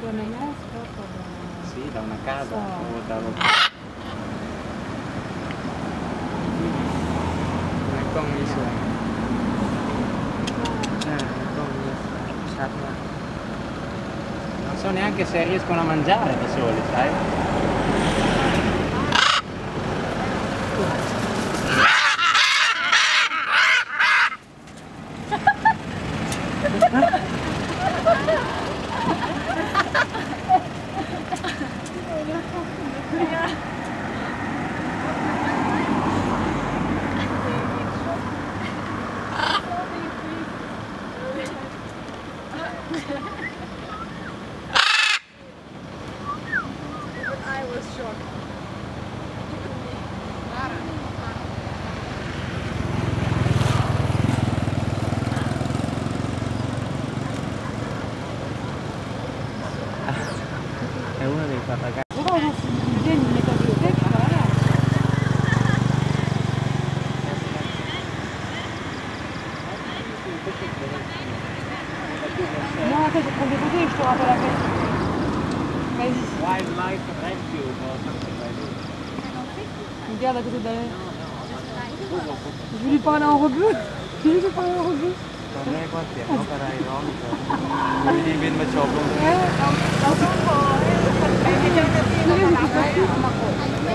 Sì, da una casa o da un... กล้องนี้สวยกล้องนี้ชัดมาก Non so neanche se riescono a mangiare da soli, sai? I was shocked. È uno dei pappagalli. Wildlife rescue or something like this. Regarde à côté derrière. Je vais lui parler en rebeu. Je vais lui parler en rebeu. ตอนแรกว่าเสียงนกอะไรร้องอยู่ดีๆบินมาโฉบลงตรงนี้เราต้องขอให้เจ้าหน้าที่มารับไว้เอามากด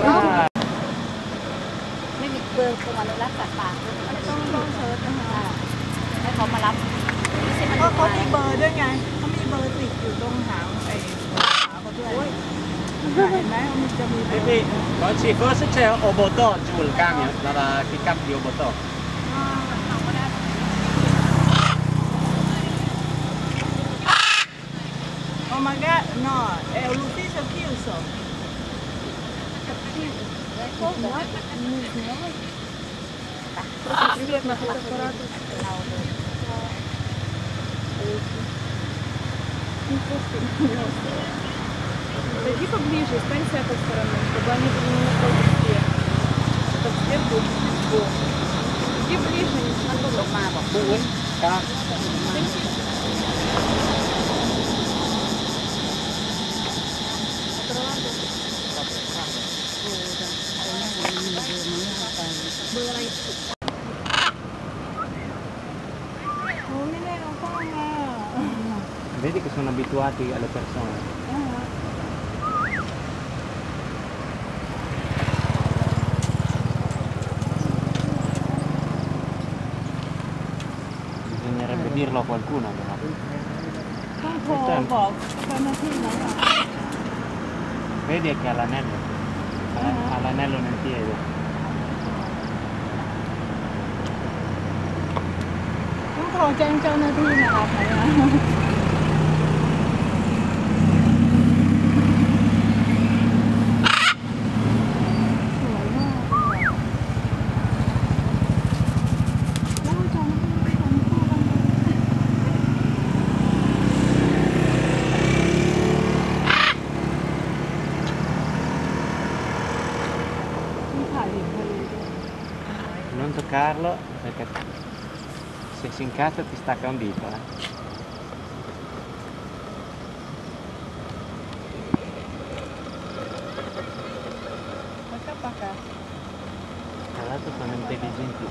ไม่มีเบอร์กรมอนุรักษ์สัตว์ป่าต้องเชิญนะคะให้เขามารับก็เขามีเบอร์ด้วยไงเขามีเบอร์ติดอยู่ตรงหางไอ้ขาเขาด้วยเห็นไหมมันจะมี Quindi oggi forse c'è Obotò giù il camion, la pick-up di Obotò. Oh my god, no, è un ufficio chiuso. Подойди поближе, стань с этой стороны, чтобы они были немного быстрее. Чтобы свет был сбоку. Иди ближе, не смотри. Vedi che sono abituati alle persone. Bisognerebbe dirlo a qualcuno però. Vedi che ha l'anello. Ha l'anello nel piede. Non può già in giorno di una ถ่ายเห็นทะเล Non toccarlo perché se si incazza ti stacca un dito. Tra l'altro sono intelligenti.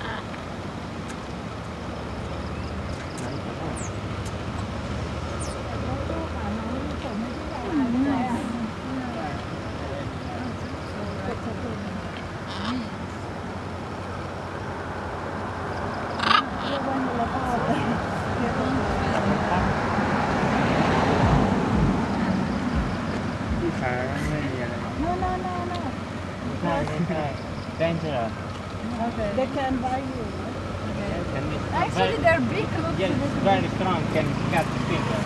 Dangerous. Okay. They can buy you. Okay. Actually, they're big. Look. Yes, very strong. Can cut the finger.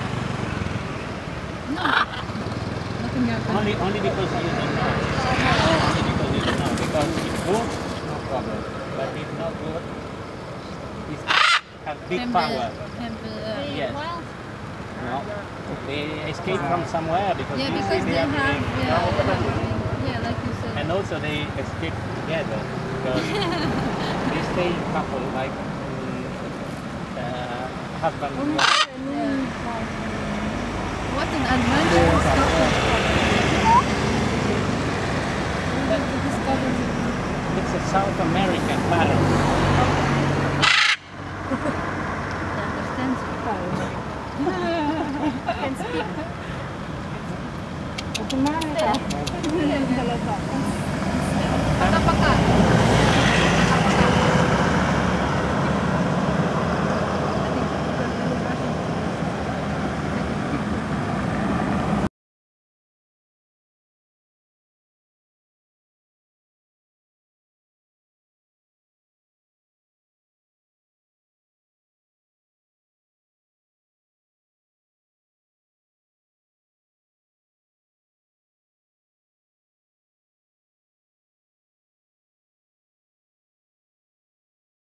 No. Nothing happens. Only because you don't know. Only because you don't know. Because it's good, no problem. But if not good, it has big power. Yes. No. They escape from somewhere because Yeah, you because see they have yeah, like you said. and also they escape together because they stay couple like husband and wife. What an adventure! It's a South American parrot.